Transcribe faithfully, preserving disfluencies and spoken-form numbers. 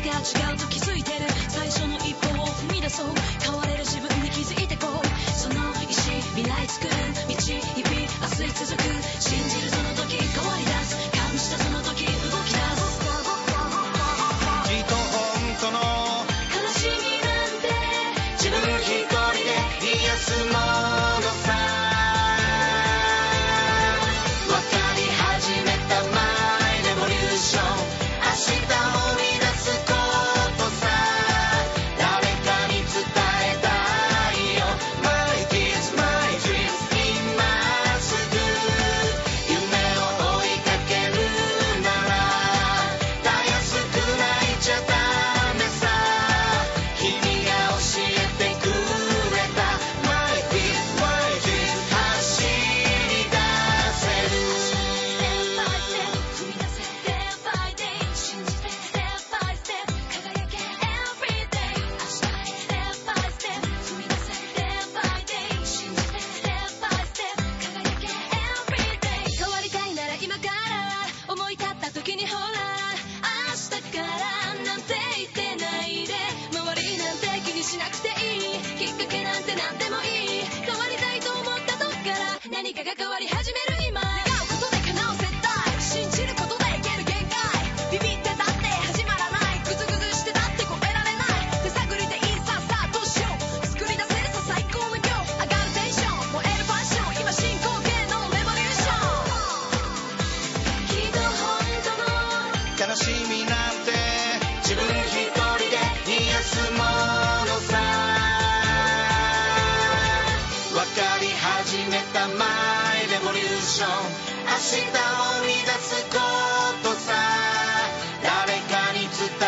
が違うと気づいてる。最初の一歩を踏み出そう。変われる自分に気づいてこう。その意志未来作る道日々明日続く。信じるその時変わり出す。感じたその時動き出す。 きっと本当の悲しみなんて自分一人で癒すものさ。分かり始めたマイレボリューション。明日を生み出すことさ。誰かに伝えたいよ My kids, my dreams 今すぐ夢を追いかけるならたやすく泣いちゃダメさ。君が教えてくれた My kids, my dreams 走り出せる。 Step by step 踏み出せ Day by day 信じて Step by step 輝け Everyday 明日へ Step by step 踏み出せ Day by day 信じて Step by step 輝け Everyday 変わりたいなら今から思い立った時にほら明日からなんて言ってないで。周りなんて気にしなくていい。きっかけなんて何でもいい。変わりたいと思った時から何かが変わり始める今。願うことで叶う絶対。信じることでいける限界。ビビってたって始まらない。グズグズしてたって超えられない。手探りでいいささあどうしよう。作り出せるさ最高の今日。上がるテンション燃えるパッション。今進行形のレボリューション。きっと本当の悲しみなんて自分一人で癒すものさ。分かり始めたマイレボリューション。明日を生み出すことさ。誰かに伝え